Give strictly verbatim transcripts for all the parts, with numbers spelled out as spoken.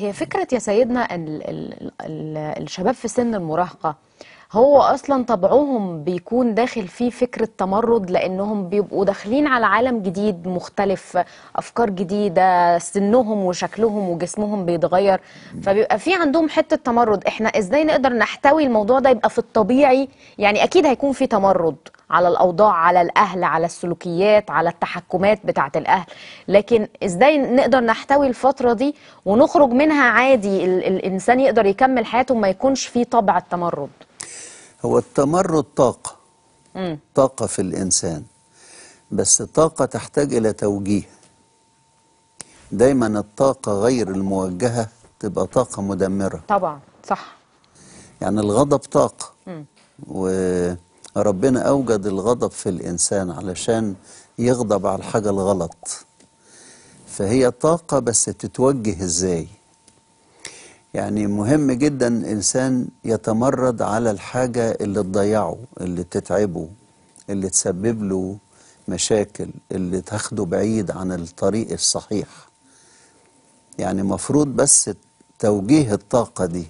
هي فكرة يا سيدنا ال ال ال الشباب في سن المراهقة هو أصلا طبعهم بيكون داخل فيه فكرة تمرد، لأنهم بيبقوا داخلين على عالم جديد مختلف، أفكار جديدة، سنهم وشكلهم وجسمهم بيتغير، فبيبقى في عندهم حتة تمرد. احنا ازاي نقدر نحتوي الموضوع ده يبقى في الطبيعي؟ يعني أكيد هيكون في تمرد على الأوضاع، على الأهل، على السلوكيات، على التحكمات بتاعة الأهل، لكن ازاي نقدر نحتوي الفترة دي ونخرج منها عادي، ال الإنسان يقدر يكمل حياته وما يكونش فيه طبع التمرد؟ هو التمرد طاقة مم. طاقة في الإنسان، بس طاقة تحتاج إلى توجيه. دايما الطاقة غير الموجهة تبقى طاقة مدمرة. طبعا صح. يعني الغضب طاقة، مم. وربنا أوجد الغضب في الإنسان علشان يغضب على الحاجة الغلط، فهي طاقة بس تتوجه إزاي. يعني مهم جدا الإنسان يتمرد على الحاجة اللي تضيعه، اللي تتعبه، اللي تسبب له مشاكل، اللي تاخده بعيد عن الطريق الصحيح. يعني مفروض بس توجيه الطاقة دي.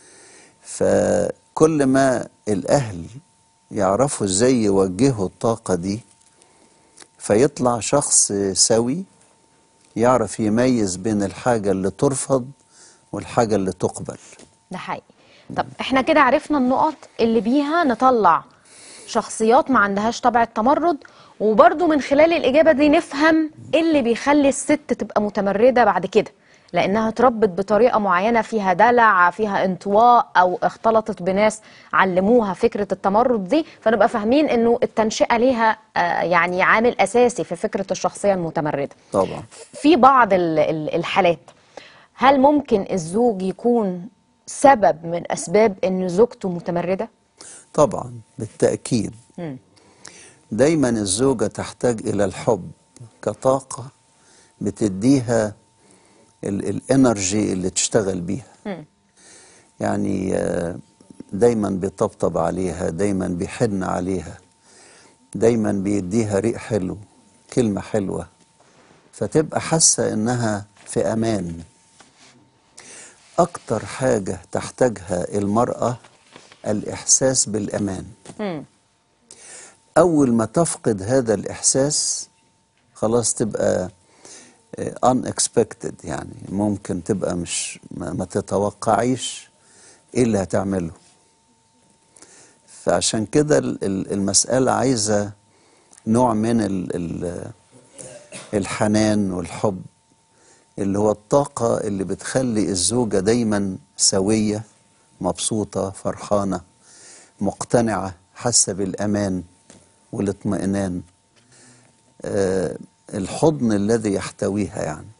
فكل ما الأهل يعرفوا ازاي يوجهوا الطاقة دي فيطلع شخص سوي يعرف يميز بين الحاجة اللي ترفض والحاجة اللي تقبل. ده حقيقي. طب احنا كده عرفنا النقط اللي بيها نطلع شخصيات ما عندهاش طبع التمرد، وبرضو من خلال الإجابة دي نفهم ايه اللي بيخلي الست تبقى متمردة بعد كده، لأنها اتربت بطريقة معينة فيها دلع، فيها انطواء، أو اختلطت بناس علموها فكرة التمرد دي، فنبقى فاهمين إنه التنشئة ليها آه يعني عامل أساسي في فكرة الشخصية المتمردة. طبعا. في بعض ال- ال- الحالات هل ممكن الزوج يكون سبب من أسباب إن زوجته متمردة؟ طبعا بالتأكيد. مم. دايما الزوجة تحتاج إلى الحب كطاقة بتديها الانرجي اللي تشتغل بيها. مم. يعني آه، دايما بيطبطب عليها، دايما بيحن عليها، دايما بيديها ريق حلو، كلمة حلوة، فتبقى حاسة إنها في أمان. أكتر حاجة تحتاجها المرأة الإحساس بالأمان. مم. أول ما تفقد هذا الإحساس خلاص تبقى unexpected، يعني ممكن تبقى مش ما, ما تتوقعيش إيه اللي هتعمله. فعشان كده المسألة عايزة نوع من ال ال الحنان والحب، اللي هو الطاقة اللي بتخلي الزوجة دايما سوية، مبسوطة، فرحانة، مقتنعة، حاسة بالأمان والاطمئنان. آه الحضن الذي يحتويها يعني.